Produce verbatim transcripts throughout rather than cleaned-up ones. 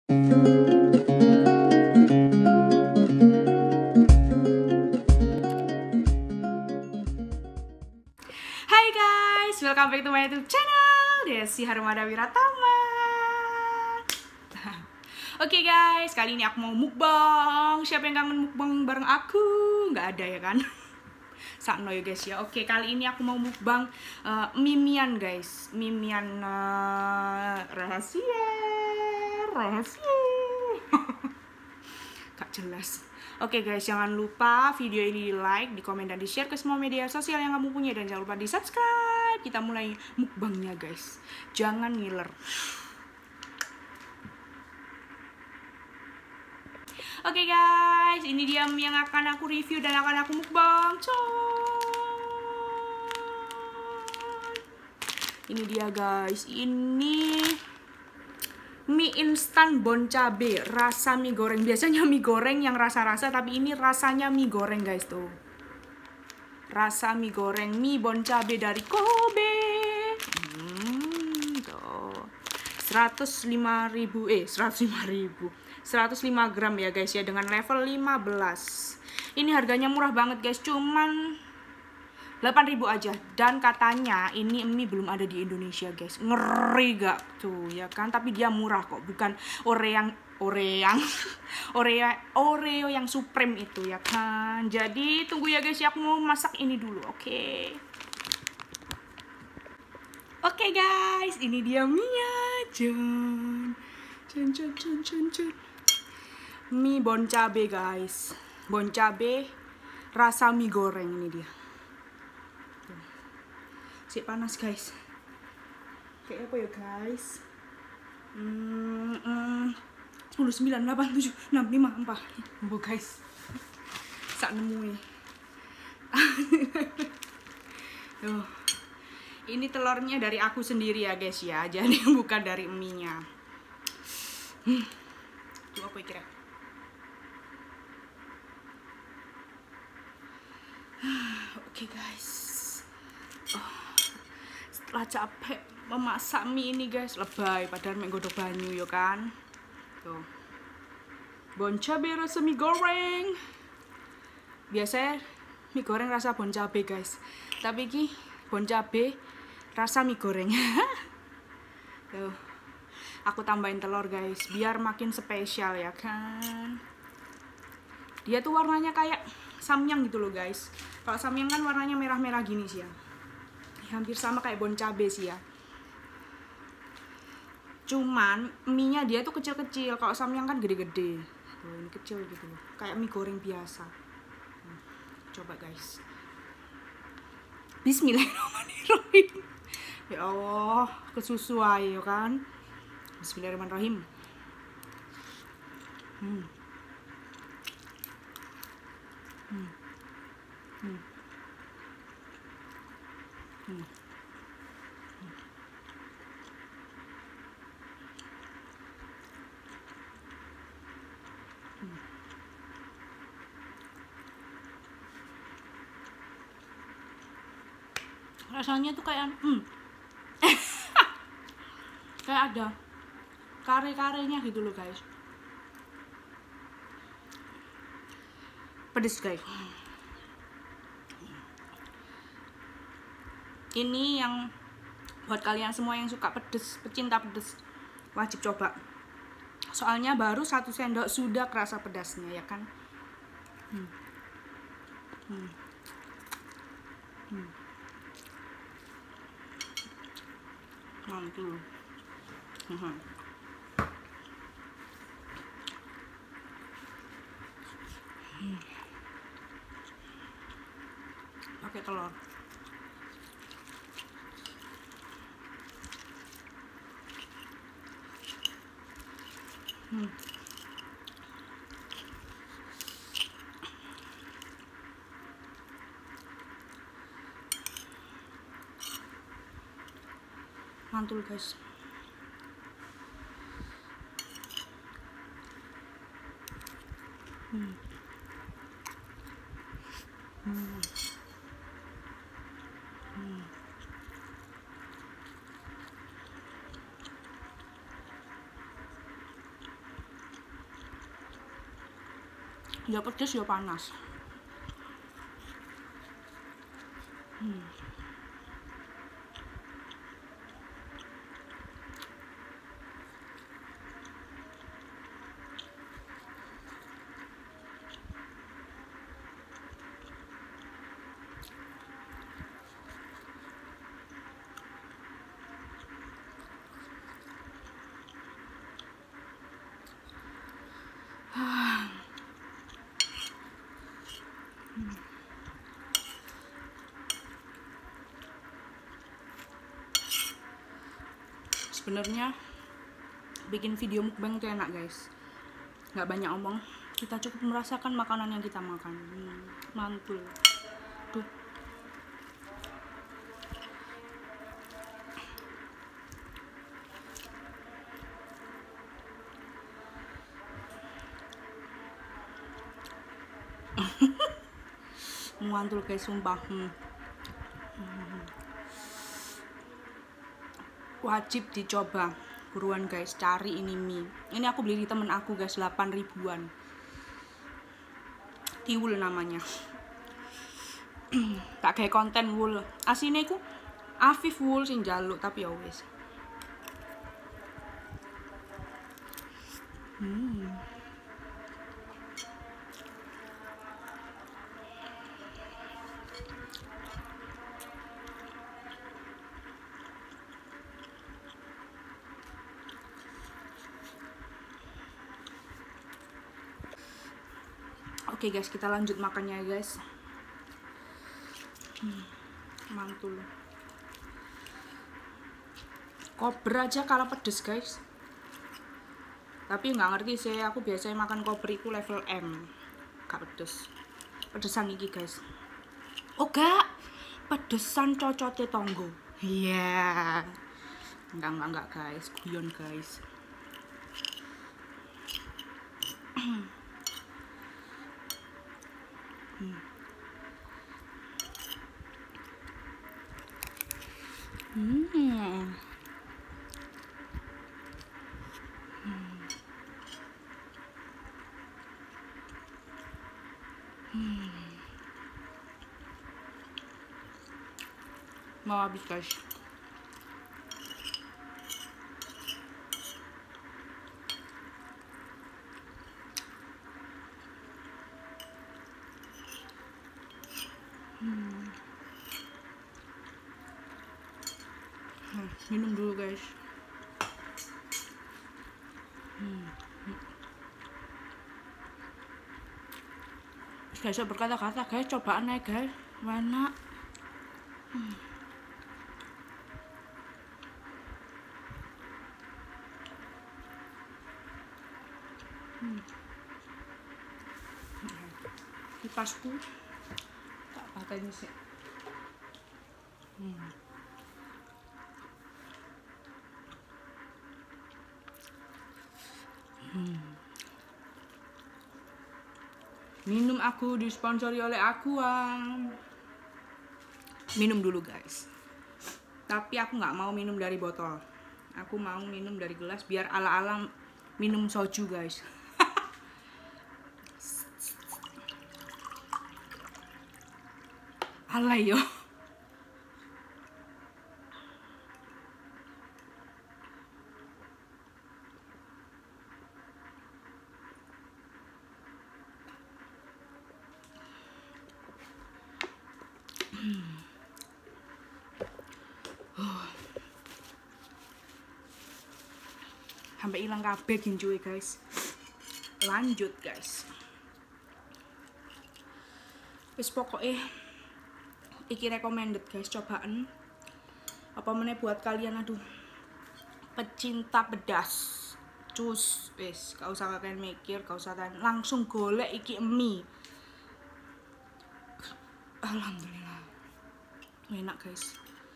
Hai guys, welcome back to my YouTube channel, Desi Harumada Wiratama. Oke okay guys, kali ini aku mau mukbang. Siapa yang kangen mukbang bareng aku? Nggak ada ya kan? Sakno ya guys ya. Oke, okay, kali ini aku mau mukbang uh, mimian guys. Mimian uh, rahasia, rahasia. Gak jelas. Oke okay guys, jangan lupa video ini di like, di komen, dan di share ke semua media sosial yang kamu punya. Dan jangan lupa di subscribe. Kita mulai mukbangnya guys. Jangan ngiler. Oke okay guys, ini dia mie yang akan aku review dan akan aku mukbang. Ini dia guys, ini mie instan bon cabe, rasa mie goreng. Biasanya mie goreng yang rasa-rasa, tapi ini rasanya mie goreng guys tuh. Rasa mie goreng, mie bon cabe dari Kobe. Hmm, tuh. seratus lima ribu, eh seratus lima ribu. seratus lima gram ya guys ya, dengan level lima belas. Ini harganya murah banget guys, cuman delapan ribu aja. Dan katanya ini mie belum ada di Indonesia guys. Ngeri gak tuh ya kan? Tapi dia murah kok, bukan Oreo yang Oreo yang Oreo Oreo yang Supreme itu ya kan. Jadi tunggu ya guys ya, aku mau masak ini dulu. Oke okay. Oke okay guys, ini dia mie-nya. Jan jan jan jan jan jan. Mie bon cabe guys. Bon cabe rasa mie goreng, ini dia. Si panas guys. Kayak apa ya guys? Hmm, hmm, sepuluh, sembilan, delapan, tujuh, enam, lima, empat. Bu guys. Sak nemu nih. Tuh. Ini telurnya dari aku sendiri ya guys ya. Jadi bukan dari mie-nya. Hmm. Itu apa kira? Oke okay guys. Oh. Setelah capek memasak mie ini guys, lebay padahal mek godok banyu yo kan. Tuh. Bon cabe rasa mie goreng. Biasanya mie goreng rasa bon cabe guys. Tapi iki bon cabe rasa mie goreng. Tuh. Aku tambahin telur guys biar makin spesial ya kan. Dia tuh warnanya kayak samyang gitu loh guys. Kalau samyang kan warnanya merah-merah gini sih ya. Hampir sama kayak bon cabe sih ya. Cuman mie-nya dia tuh kecil-kecil. Kalau samyang kan gede-gede. Tuh, ini kecil gitu loh. Kayak mie goreng biasa. Coba guys. Bismillahirrahmanirrahim. Ya Allah, kesusu ayo kan. Bismillahirrahmanirrahim. Hmm. Hmm. Hmm. Hmm. Hmm. Rasanya tuh kayak hmm. kayak ada kare-karenya gitu loh guys. Pedes guys. Ini yang buat kalian semua yang suka pedes, pecinta pedes, wajib coba. Soalnya baru satu sendok sudah kerasa pedasnya ya kan. Hmm. Hmm. Hmm. Mantul. Hmm. Hmm. Pakai telur. Hmm. Mantul guys. Hmm. Hmm. Hmm. Ya pedes ya panas. Hmm. Sebenarnya bikin video mukbang itu enak guys, nggak banyak omong, kita cukup merasakan makanan yang kita makan. hmm, mantul tuh. Mantul guys, sumpah. hmm. Hmm. Wajib dicoba, buruan guys, cari ini mie. Ini aku beli di temen aku guys, delapan ribuan. Tiwul namanya. Tak kayak konten wul. Asine ku Afif wul sing jaluk, tapi ya wis. Hmm. Oke guys, kita lanjut makannya guys. hmm, Mantul. Kober aja kalah pedes guys. Tapi nggak ngerti sih, aku biasanya makan kober itu level M, gak pedes. Pedesan iki guys. Oh gak, pedesan cocote tonggo. Iya yeah. Enggak, enggak, enggak guys, guyon guys. hmm. Hmm. Hmm. Mau habis guys. Hmm. Hmm. Minum dulu guys. Hmm. Guys, berkata-kata guys, cobaan aja guys, enak. hmm. Hmm. Kipasku tak pateni sih. hmm. Hmm. Minum aku disponsori oleh Aqua. Minum dulu guys. Tapi aku nggak mau minum dari botol. Aku mau minum dari gelas biar ala-ala minum soju guys. Alay yo. Sampai hilang kabeh ginjuwe guys. Lanjut guys. Wis pokoknya iki recommended guys, cobaan. Apa meneh buat kalian, aduh, pecinta pedas. Cus, wis, gak usah kalian mikir, gak usah kalian langsung golek iki mie. Alhamdulillah. Enak guys.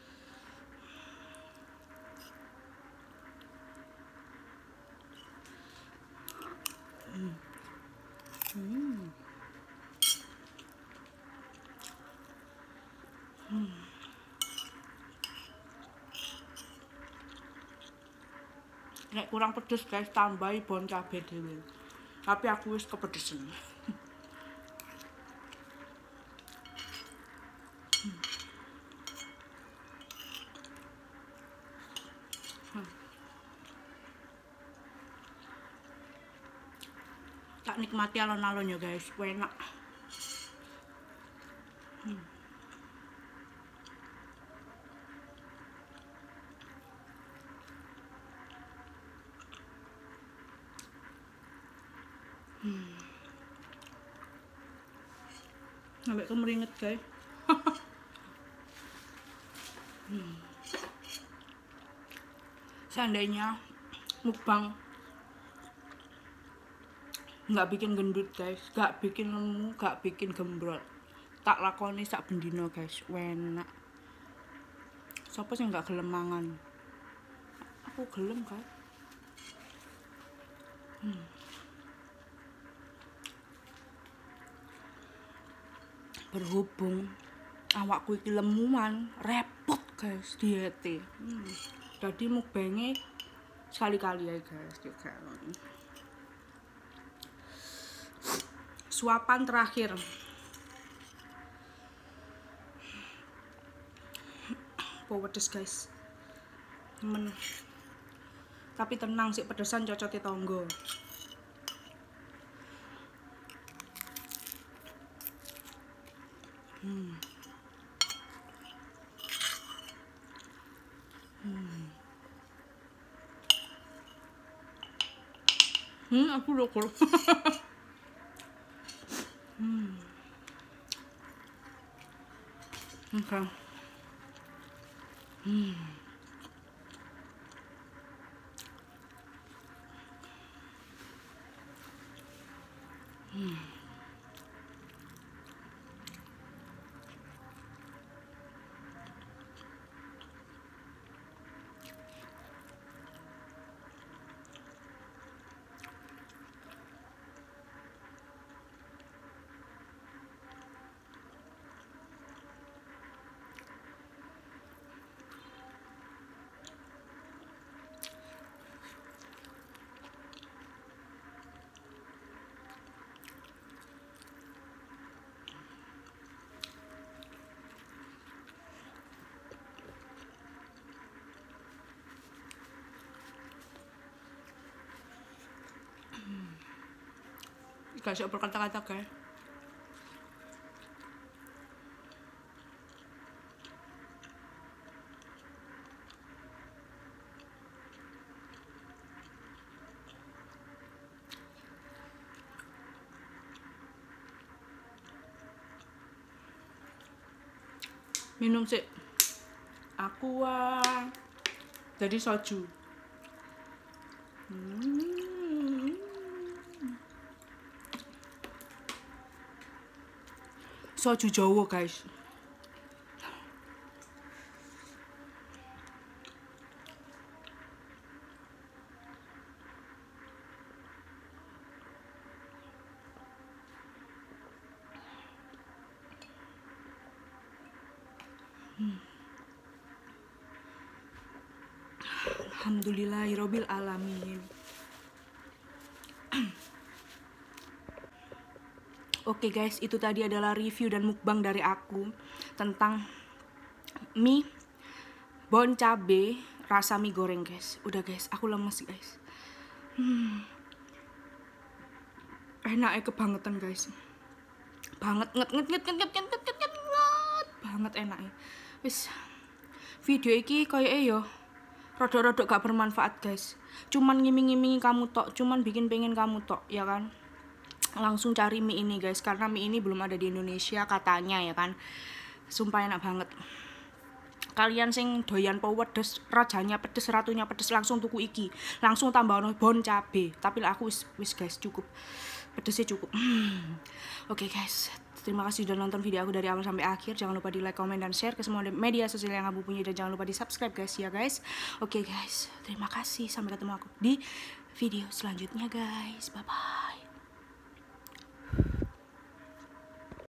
Hmm. Hmm. Hmm. Nek kurang pedes guys, tambahi bon cabe dhewe. Tapi aku wis kepedesan. Tak nikmati alon-alon ya guys, enak. Hmm. Hmm. Sampai kemeringet guys. hmm. Seandainya mukbang nggak bikin gendut guys, nggak bikin lemu, nggak bikin gembrot, tak lakoni sak bendino guys, enak. Siapa sih nggak gelem mangan? Aku gelem kan. Hmm. Berhubung awakku iki lemuan, repot guys diete. Hmm. Jadi mukbangnya sekali-kali ya guys juga. Suapan terakhir. Pedes guys. Men. Tapi tenang sih, pedesan cocok di tonggo. Hmm. Hmm. Hmm, aku udah kol. Hmm. Oke. Okay. Hmm. Hmm. Gak bisa berkata-kata guys. Minum sih aqua jadi soju. hmm. Soju Jawa guys. hmm. Alhamdulillahirobbil alamin. Oke okay guys, itu tadi adalah review dan mukbang dari aku tentang mie bon cabe rasa mie goreng guys. Udah guys, aku lemes guys. Hmm. Enaknya kebangetan guys. Banget nget nget nget nget nget nget nget nget nget nget banget enaknya. Wis video iki koyoke yo rodok-rodok gak bermanfaat guys. Cuman ngiming-ngimingi kamu tok, cuman bikin pengen kamu tok, ya kan? Langsung cari mie ini guys, karena mie ini belum ada di Indonesia katanya ya kan. Sumpah enak banget. Kalian sing doyan pedes, rajanya pedes, ratunya pedes, langsung tuku iki. Langsung tambah bon cabe. Tapi lah aku wis wis guys cukup. Pedesnya cukup. Oke okay guys, terima kasih sudah nonton video aku dari awal sampai akhir. Jangan lupa di like, komen, dan share ke semua media sosial yang aku punya. Dan jangan lupa di subscribe guys ya guys. Oke okay guys, terima kasih. Sampai ketemu aku di video selanjutnya guys. Bye bye.